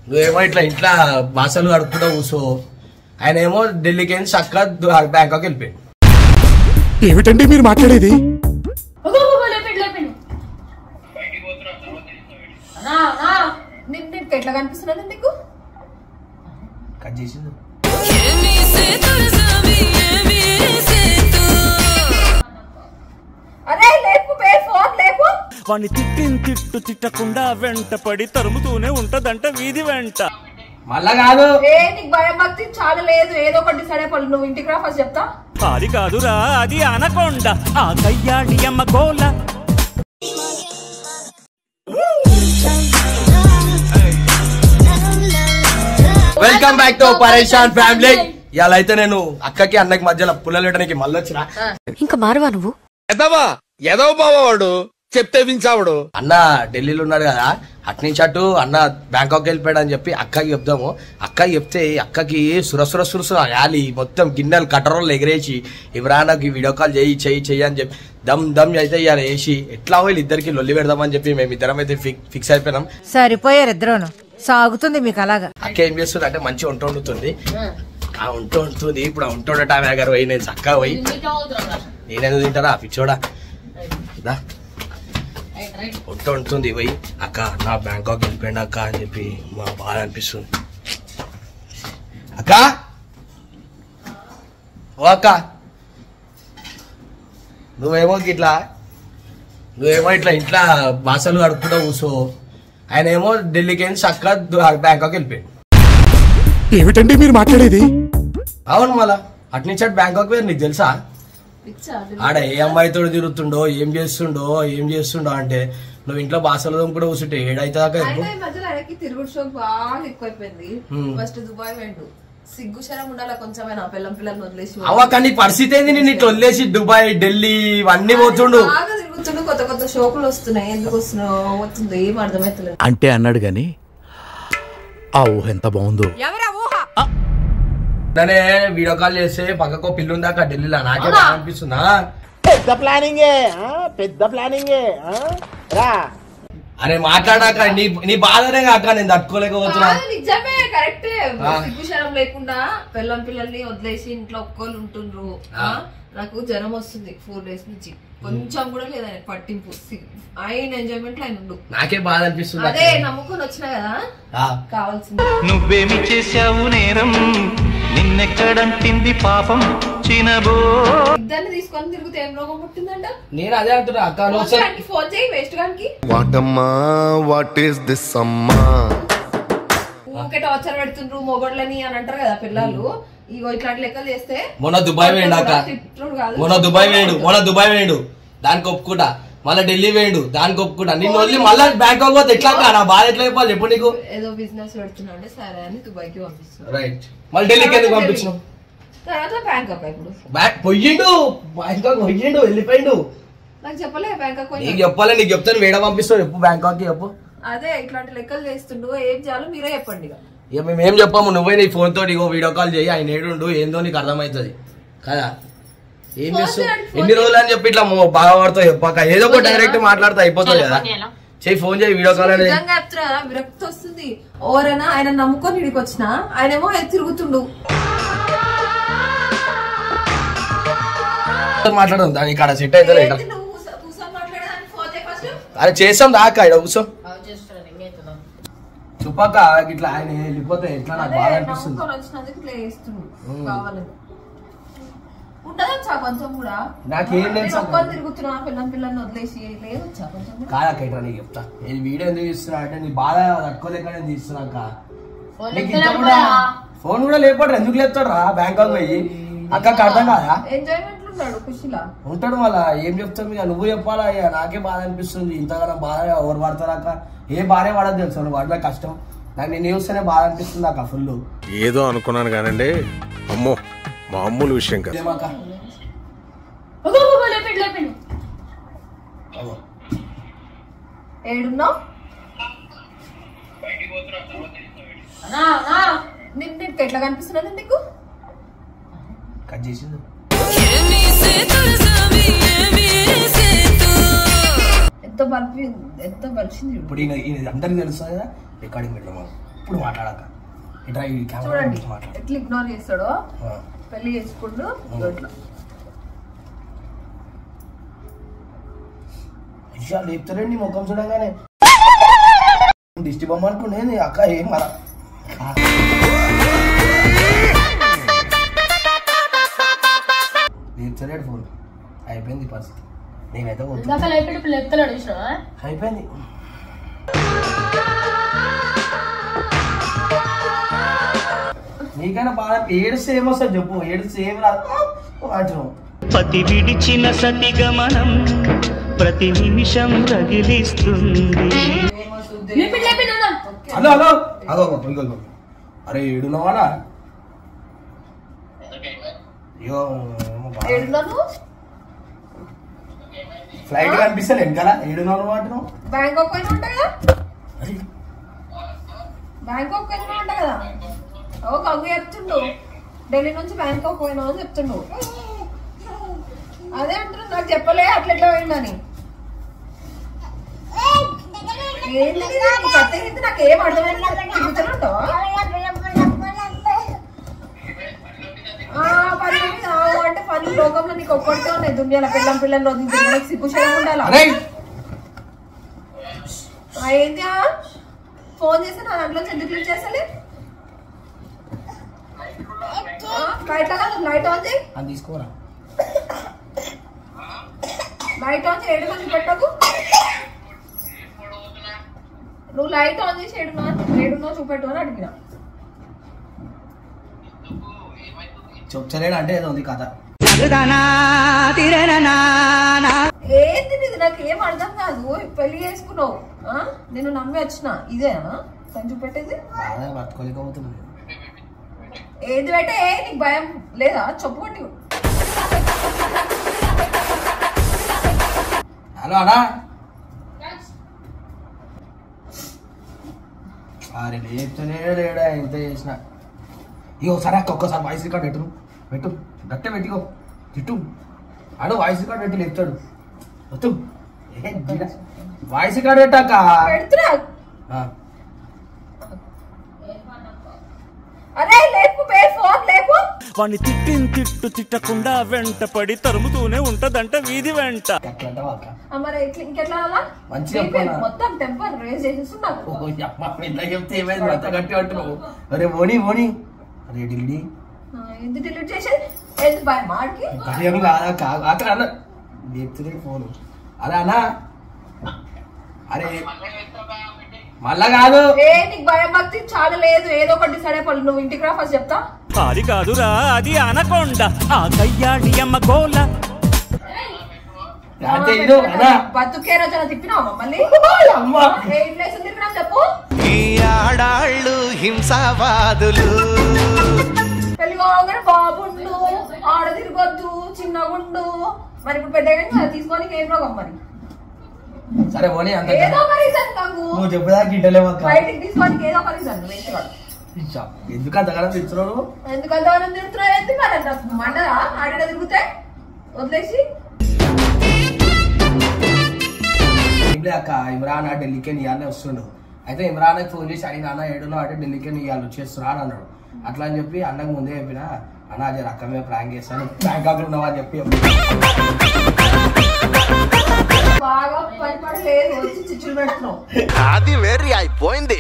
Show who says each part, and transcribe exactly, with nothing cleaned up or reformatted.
Speaker 1: నువ్వేమో ఇట్లా ఇంట్లో బాసలు కడుపుకుంటా కూర్చో. ఆయన ఏమో ఢిల్లీకి వెళ్ళి చక్క బ్యాంకాక్ వెళ్ళిపోయాడు.
Speaker 2: ఏమిటండి మీరు మాట్లాడేది?
Speaker 3: ఎట్లా కనిపిస్తున్నా నీకు?
Speaker 1: కట్ చేసింది.
Speaker 3: అరే లేపు బే ఫోన్ లేపు.
Speaker 4: వాణ్ణి తిట్టిన తిట్టు తిట్టకుండా వెంట పడి తరుముతూనే ఉంటదంట వీధి వెంట.
Speaker 1: మళ్ళా కాదు
Speaker 3: ఏ నీకు భయం భక్తి చాలా లేదు. ఏదో ఒకటి డిసైడ్ అయిపోయి నువ్వు ఇంటికి రా ఫస్ట్ చెప్తా.
Speaker 4: అది కాదురా అది అనకొండ ఆ కయ్యాడి అమ్మ గోల.
Speaker 1: Welcome back to Pareshan family. ఇవాళ అయితే నేను అక్కకి అన్నకి మధ్యలో పుల్లలు పెట్టడానికి మళ్ళీ వచ్చిన.
Speaker 5: ఇంకా మారవా నువ్వు?
Speaker 6: ఎదవా ఎదవ బావాడు చెప్తే వించావుడు.
Speaker 1: అన్న ఢిల్లీలో ఉన్నాడు కదా, అట్నుంచి అటు అన్న బ్యాంకాక్ వెళ్ళిపోయాడు అని చెప్పి అక్కకి చెప్దాము. అక్కకి చెప్తే అక్కకి సురసుర సురసుర గాలి మొత్తం గిన్నెలు కట్టరోళ్ళు ఎగిరేసి ఇవరా నాకు వీడియో కాల్ చేయి చెయ్యి చెయ్యి అని చెప్పి దమ్ దమ్ అయితే ఇవాళ వేసి ఎట్లా వీళ్ళు ఇద్దరికి లొల్లి పెడదామని చెప్పి మేము ఇద్దరం అయితే ఫిక్స్ అయిపోయినాం.
Speaker 7: సరిపోయారు ఇద్దరును. సాగుతుంది మీకు అలాగా.
Speaker 1: అక్క ఏం చేస్తుంది అంటే మంచిగా వంట వండుతుంది. ఆ వంట వండుతుంది. ఇప్పుడు ఆ వంట వండటం గారు పోయి నేను చక్కగా పోయి నేనేందుకు తింటారా పిచ్చోడా వంట వండుతుంది పోయి. అక్క నా బ్యాంకాక్ వెళ్ళిపోయింది అక్క అని చెప్పి మా బాధ అనిపిస్తుంది. అక్క ఓ అక్క నువ్వేమో ఇట్లా నువ్వేమో ఇట్లా ఇంట్లో బాసలు కడుపుకుంటా కూర్చో. ఆయన ఏమో ఢిల్లీకి వెళ్ళి చక్క బ్యాంకాక్ వెళ్ళిపోయాడు.
Speaker 2: ఏమిటండి మీరు మాట్లాడేది?
Speaker 1: అవును మళ్ళా అట్నుంచి అటు బ్యాంకాక్ పోయారు. నీకు తెలుసా ఆడ ఏ అమ్మాయితో తిరుగుతుండో ఏం చేస్తుండో ఏం చేస్తుండో అంటే నువ్వు ఇంట్లో బాసలు కూడా కూర్చుంటే ఏడైతే
Speaker 3: తిరుగుడు షో బాగా ఎక్కువైపోయింది. ఫస్ట్ దుబాయ్ వెండు సిగ్గు శరం ఉండాలి కొంచెమైనా పిల్లం పిల్లల్ని వదిలేసి.
Speaker 1: అవ్వ కానీ పరిస్థితి ఏంది? నేను ఇట్లా వదిలేసి దుబాయ్ ఢిల్లీ ఇవన్నీ పోతుండు.
Speaker 3: బాగా తిరుగుతుండు. కొత్త కొత్త షోకులు వస్తున్నాయి. ఎందుకు వస్తున్నావు వస్తుంది ఏం అర్థమవుతలేదు
Speaker 6: అంటే అన్నాడు గాని ఆ ఊహ ఎంత బాగుందో.
Speaker 1: దానే వీడియో కాల్ చేస్తే పక్కకో పిల్లుందాక ఢిల్లీలో నాకే అనిపిస్తుందా?
Speaker 6: పెద్ద ప్లానింగే పెద్ద ప్లానింగే.
Speaker 1: అరే మాట్లాడాక నీ నీ బాధనే కాక నేను తట్టుకోలేకపోతున్నా.
Speaker 3: నిజమే కరెక్టే. సిగ్గుశరం లేకుండా పిల్లం పిల్లల్ని వదిలేసి ఇంట్లో ఒక్కళ్ళు ఉంటుండ్రు. నాకు జ్వరం వస్తుంది ఫోర్ డేస్ నుంచి. కొంచెం కూడా లేదా పట్టింపు. ఆయన ఎంజాయ్మెంట్ ఆయన ఉండు.
Speaker 1: నాకే బాధ అనిపిస్తుంది.
Speaker 3: అదే నమ్ముకొని వచ్చినా కదా కావాల్సింది.
Speaker 4: నువ్వేమి చేశావు నేరం నిన్నెక్కడంటింది పాపం చినబో.
Speaker 3: ఇద్దరిని తీసుకొని తిరిగితే ఏం రోగం పుట్టిందంట?
Speaker 1: నేను అదే అంటున్నా అక్క.
Speaker 3: ఫోన్ చేయి వేస్ట్ గానికి.
Speaker 2: వాటమ్మా వాట్ ఈస్ దిస్ అమ్మా?
Speaker 3: ఊకే టార్చర్ పెడుతుండ్రు మొగోళ్ళని అని అంటారు కదా పిల్లలు. ఇగో ఇట్లాంటి లెక్కలు చేస్తే
Speaker 1: మొన్న దుబాయ్ వేయండు అక్క. మొన్న దుబాయ్ వేయండు మొన్న దుబాయ్ వేయండు దానికి ఒప్పుకుంటా. మళ్ళీ ఢిల్లీ వేయండు దానికి ఒప్పుకుంటా. నిన్ను వదిలి మళ్ళీ బ్యాంకాక్ పోతే ఎట్లా నా బాధ ఎట్లా అయిపోవాలి చెప్పు నీకు?
Speaker 3: ఏదో బిజినెస్ పెడుతున్నా సరే అని దుబాయ్కి పంపిస్తున్నా.
Speaker 1: రైట్ మళ్ళీ ఢిల్లీకి ఎందుకు పంపించినావు?
Speaker 3: తర్వాత బ్యాంకాక్ ఇప్పుడు
Speaker 1: పొయ్యిండు బ్యాంకాక్ పొయ్యిండు వెళ్ళిపోయిండు.
Speaker 3: నాకు చెప్పలే బ్యాంకాక్
Speaker 1: నీకు చెప్పాలి. నీకు చెప్తాను వేడ పంపిస్తావు చెప్పు బ్యాంకాక్ చెప్పు.
Speaker 3: అదే ఇట్లాంటి లెక్కలు చేస్తుండు. ఏం చేయాలో మీరే చెప్పండి.
Speaker 1: ఇక మేము ఏం చెప్పాము నువ్వే నీ ఫోన్ తోటి ఇగో వీడియో కాల్ చేయి ఆయన ఏడుండు ఏందో నీకు అర్థమవుతుంది కదా. ఏం చేస్తావు ఎన్ని రోజులు అని చెప్పి ఇట్లా బాగా పడతావు చెప్పాక ఏదో ఒక డైరెక్ట్ మాట్లాడితే అయిపోతుంది కదా. చెయ్యి ఫోన్ చేయి వీడియో కాల్ అనేది.
Speaker 3: విరక్తి వస్తుంది. ఓరైనా ఆయన నమ్ముకొని ఇడికి వచ్చిన ఆయనేమో తిరుగుతుండు.
Speaker 1: మాట్లాడదాం దాని ఇక్కడ సెట్ అయితే అరే చేసాం దాకా ఇక్కడ కూర్చో చుప్పాక ఇట్లా ఆయన వెళ్ళిపోతే ఎట్లా నాకు బాగా అనిపిస్తుంది. నాకేం
Speaker 3: తిరుగుతున్నా పిల్లం పిల్లల్ని వదిలేసి
Speaker 1: కాదక్క ఇట్లా నీకు చెప్తా నేను వీడియో ఎందుకు తీస్తున్నా అంటే నీ బాధ తట్టుకోలేక నేను తీస్తున్నాక. ఫోన్ కూడా లేకపోతే ఎందుకు లేపుతాడు రా బ్యాంకాక్ పోయి అక్కకి అర్థం కాదా? ఉంటాడు మళ్ళా ఏం చెప్తాం ఇక నువ్వు చెప్పాలా? ఇక నాకే బాధ అనిపిస్తుంది. ఇంతగానో బాధ ఎవరు పడతారు అక్క? ఏ బాధే పడదు తెలుసు నువ్వు పడలే కష్టం. నాకు నేను చూస్తేనే బాధ అనిపిస్తుంది అక్క ఫుల్.
Speaker 6: ఏదో అనుకున్నాను కానండి అమ్మో మామూలు విషయం కదా.
Speaker 3: ఏడున్నావు? ఎట్లా కనిపిస్తున్నది నీకు?
Speaker 1: కట్ చేసింది.
Speaker 3: ఎంత బలిపి ఎంత బలిసింది
Speaker 1: ఇప్పుడు అందరికి తెలుస్తుంది కదా రికార్డింగ్ పెట్టడం. ఎప్పుడు మాట్లాడక ఇట్లా ఈ కెమెరా
Speaker 3: చూడండి
Speaker 1: గురించి మాట్లాడు.
Speaker 3: ఎట్లా ఇగ్నోర్ చేస్తాడో
Speaker 1: ఆ.
Speaker 3: పెళ్లి చేసుకుంటూ ఇట్లా
Speaker 1: అయ్యా లేపుతారండి నీ ముఖం చూడగానే దిష్టి బొమ్మ అనుకునేది అక్క ఏం మన లేపుతారేడు ఫోన్ అయిపోయింది పరిస్థితి నేనైతే
Speaker 5: ఇందాక లేపి ఇప్పుడు లేపుతాడు చూసినావా
Speaker 1: అయిపోయింది నీకైనా బాగా ఏడుస్తే ఏమొస్తుంది చెప్పు ఏడుస్తే ఏం రాదు అంటున్నావు
Speaker 8: పతి విడిచిన సతి గమనం ప్రతి నిమిషం రగిలిస్తుంది
Speaker 5: లేపి లేపి నాన్న
Speaker 1: హలో హలో అదో ఇంకో అరే ఏడున్నావానా అయ్యో
Speaker 3: ఏడున్నాను
Speaker 1: ఫ్లైట్ కనిపిస్తలే వెనకాల ఏడున్నావు అంటున్నావు
Speaker 3: బ్యాంకాక్ పోయినా ఉంటా కదా బ్యాంకాక్ పోయినా ఉంటా కదా ఓ కగ్గు చెప్తుండు ఢిల్లీ నుంచి బ్యాంకాక్ పోయినా అని చెప్తుండు అదే అంటున్నా నాకు చెప్పలే అట్లా ఎట్లా పోయిందని ఏంటి కత్తి నాకు ఏం అర్థమైంది చూపుతానంటావా పని అంటే పని లోకంలో నీకు ఒక్కడితే ఉన్నాయి దునియాల పిల్లం పిల్లలు రోజు సిగ్గుశయం ఉండాలా ఏంటి ఫోన్ చేస్తే నా దాంట్లో ఎందుకు క్లిక్ చేస్తలే లైట్ లైట్ ఆన్ చేయి
Speaker 1: అది తీసుకోరా
Speaker 3: లైట్ ఆన్ చేసి ఏడు మంది పెట్టకు నువ్వు లైట్ ఆన్ చేసి ఏడున్నా ఏడున్నా చూపెట్టు అని అడిగిన
Speaker 1: చెప్తలేడు అంటే ఏదో ఉంది కథ
Speaker 3: ఏంది ఇది నాకు ఏం అర్థం కాదు పెళ్లి చేసుకున్నావు నేను నమ్మి వచ్చిన ఇదేనా తను చూపెట్టేది
Speaker 1: బాగా పట్టుకోలేకపోతుంది
Speaker 3: ఏది పెట్టే నీకు భయం లేదా చెప్పుకోండి
Speaker 1: హలో అన్నా అరే లేపుతూనే లేడా ఎంత చేసిన ఇగో సరే అక్క ఒక్కసారి వాయిస్ రికార్డ్ పెట్టు పెట్టు గట్టే పెట్టిగో తిట్టు అడు వాయిస్ రికార్డ్ పెట్టి లేపుతాడు వద్దు వాయిస్ రికార్డ్ పెట్టాక
Speaker 3: పెడుతున్నా అరే లేపు ఫోన్ లేపు
Speaker 4: వాణ్ణి తిట్టిన తిట్టు తిట్టకుండా వెంటపడి తరుముతూనే ఉంటదంట వీధి వెంట
Speaker 1: అట్లా అంటావా అక్క
Speaker 3: మరి ఇంకెట్లా అలా
Speaker 1: మంచిగా చెప్పాలా?
Speaker 3: మొత్తం టెంపర్ రేజ్ చేసేస్తున్నాను
Speaker 1: ఓ అమ్మ ఇంత చెప్తే ఏమైంది అంత గట్టి అంటున్నావు అరే ఓని ఓని అరే ఢిల్లీ
Speaker 3: ఎందుకు డిలీట్ చేసేది ఎందుకు భయం మాడికి
Speaker 1: భయం కాదా కాదు అక్కడ అన్న లేపుతుంది ఫోను అరే అన్నా అరే మళ్ళా కాదు
Speaker 3: ఏ నీకు భయం భక్తి చాలా లేదు ఏదో ఒకటి డిసైడ్ అయిపోయి నువ్వు ఇంటికి రా ఫస్ట్ చెప్తా
Speaker 4: అది కాదురా అది అనకొండ ఆ కయ్యాడి అమ్మ గోల
Speaker 1: అంటే ఇదో అన్నా
Speaker 3: బతుకే రోజున తిప్పినావా మళ్ళీ
Speaker 1: అమ్మ
Speaker 3: ఏం ప్లేస్ తిప్పినా చెప్పు
Speaker 8: ఈ ఆడాళ్ళు హింసావాదులు
Speaker 3: పెళ్లి కాగానే బాబుండు ఆడ తిరగొద్దు చిన్నగుండు మరి ఇప్పుడు పెద్దగా తీసుకొని ఏం రోగం మరి
Speaker 1: సరే ఓని అంత
Speaker 3: ఏదో ఒక రీజన్ నాకు
Speaker 1: నువ్వు చెప్పేదాకా ఇంటలేవు అక్క
Speaker 3: బయటికి తీసుకోనికి ఏదో ఒక రీజన్ వేసుకోవాలి
Speaker 1: ఎందుకు అంతగానో తెచ్చున్నావు
Speaker 3: ఎందుకంత మనం తిరుగుతున్నా ఎందుకు మరి అంత మండదా ఆడ తిరుగుతే వదిలేసి
Speaker 1: ఏంలే అక్క ఇమ్రాన్ ఆ ఢిల్లీకే ఇవ్వాలనే వస్తుండు అయితే ఇమ్రాన్ ఫోన్ చేసి అడిగిన అన్న ఏడులో అంటే ఢిల్లీకే ఇవ్వాలి వచ్చేస్తున్నా అని అన్నాడు అట్లా అని చెప్పి అన్నకు ముందే చెప్పిన అన్న అది రక్క మీద ప్రాంక్ చేస్తాను బ్యాంకాక్ లో ఉన్నావా అని చెప్పి
Speaker 3: బాగా పనిపడలేదు వచ్చి చిచ్చులు పెడుతున్నావు
Speaker 2: అది వేరే అయిపోయింది